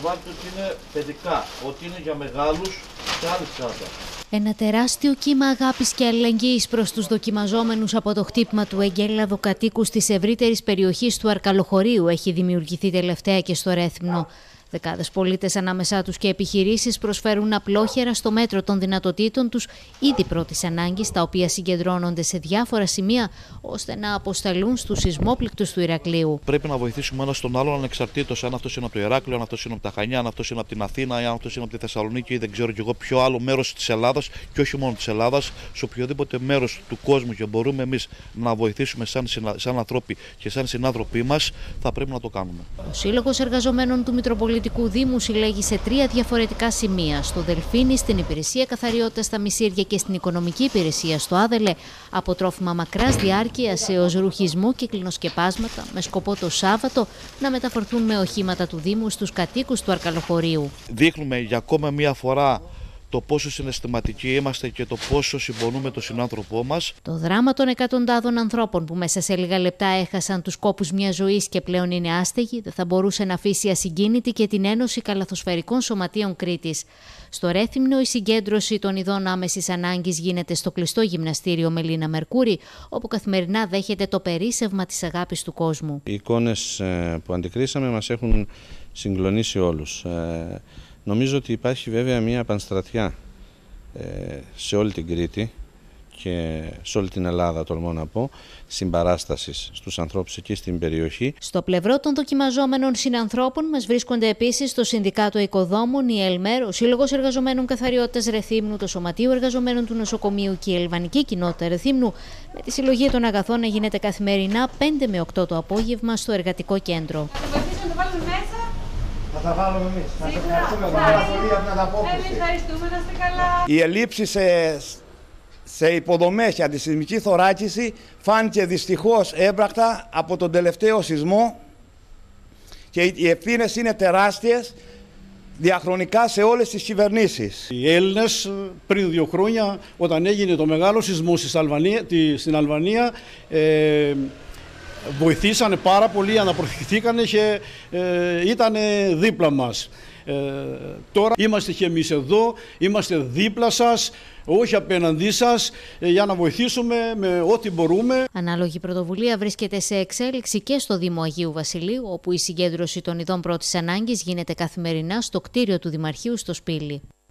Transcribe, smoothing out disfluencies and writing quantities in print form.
Βάλτε ότι είναι παιδικά, ότι είναι για μεγάλους και άλλη τσάντα. Ένα τεράστιο κύμα αγάπης και αλληλεγγύης προς τους δοκιμαζόμενους από το χτύπημα του εγκέλαδου κατοίκους της ευρύτερης περιοχής του Αρκαλοχωρίου έχει δημιουργηθεί τελευταία και στο Ρέθυμνο. Δεκάδες πολίτες, ανάμεσά τους και επιχειρήσεις, προσφέρουν απλόχερα στο μέτρο των δυνατοτήτων τους είδη πρώτης ανάγκης, τα οποία συγκεντρώνονται σε διάφορα σημεία ώστε να αποσταλούν στους σεισμόπληκτους του Ηρακλείου. Πρέπει να βοηθήσουμε ένας τον άλλον ανεξαρτήτως αν αυτός είναι από το Ηράκλειο, αν αυτός είναι από τα Χανιά, αν αυτός είναι από την Αθήνα, αν αυτός είναι από τη Θεσσαλονίκη ή δεν ξέρω κι εγώ ποιο άλλο μέρος της Ελλάδας και όχι μόνο της Ελλάδας, σε οποιοδήποτε μέρος του κόσμου και μπορούμε εμείς να βοηθήσουμε σαν ανθρώποι και σαν συνάνθρωποι μας, θα πρέπει να το κάνουμε. Ο Σύλλογος Εργαζομένων του Μητροπολιτικού Δήμου συλλέγει σε 3 διαφορετικά σημεία: στο Δελφίνι, στην Υπηρεσία Καθαριότητας στα Μισήρια και στην Οικονομική Υπηρεσία στο Άδελε, από τρόφιμα μακράς διάρκειας έως ρουχισμό και κλινοσκεπάσματα, με σκοπό το Σάββατο να μεταφορθούν με οχήματα του Δήμου στους κατοίκους του Αρκαλοχωρίου. Δείχνουμε για ακόμα μία φορά το πόσο συναισθηματικοί είμαστε και το πόσο συμπονούμε τον συνάνθρωπό μας. Το δράμα των εκατοντάδων ανθρώπων που μέσα σε λίγα λεπτά έχασαν τους κόπους μιας ζωής και πλέον είναι άστεγοι δεν θα μπορούσε να αφήσει ασυγκίνητη και την Ένωση Καλαθοσφαιρικών Σωματείων Κρήτης. Στο Ρέθυμνο η συγκέντρωση των ειδών άμεσης ανάγκης γίνεται στο κλειστό γυμναστήριο Μελίνα Μερκούρη, όπου καθημερινά δέχεται το περίσσευμα της αγάπης του κόσμου. Οι εικόνες που αντικρίσαμε μας έχουν συγκλονίσει όλους. Νομίζω ότι υπάρχει βέβαια μια πανστρατιά σε όλη την Κρήτη και σε όλη την Ελλάδα, τολμώ να πω, συμπαράστασης στους ανθρώπους εκεί στην περιοχή. Στο πλευρό των δοκιμαζόμενων συνανθρώπων μας βρίσκονται επίσης το Συνδικάτο Οικοδόμων, η ΕΛΜΕΡ, ο Σύλλογος Εργαζομένων Καθαριότητας Ρεθύμνου, το Σωματείο Εργαζομένων του Νοσοκομείου και η Ελβανική Κοινότητα Ρεθύμνου, με τη συλλογή των αγαθών να γίνεται καθημερινά 5 με 8 το απόγευμα στο Εργατικό Κέντρο. Θα τα βάλουμε εμείς. Θα σας ευχαριστούμε πάρα πολύ για την ανταπόκριση. Ευχαριστούμε, να είστε καλά. Η ελλείψη σε υποδομές και αντισυσμική θωράκιση φάνηκε δυστυχώς έμπρακτα από τον τελευταίο σεισμό και οι ευθύνες είναι τεράστιες διαχρονικά σε όλες τις κυβερνήσεις. Οι Έλληνες πριν 2 χρόνια, όταν έγινε το μεγάλο σεισμό στην Αλβανία, βοηθήσανε πάρα πολύ, αναπροωθηθήκανε και ήταν δίπλα μας. Τώρα είμαστε και εμείς εδώ, είμαστε δίπλα σας, όχι απέναντί σας, για να βοηθήσουμε με ό,τι μπορούμε. Ανάλογη πρωτοβουλία βρίσκεται σε εξέλιξη και στο Δήμο Αγίου Βασιλείου, όπου η συγκέντρωση των ειδών πρώτης ανάγκης γίνεται καθημερινά στο κτίριο του Δημαρχείου στο Σπήλι.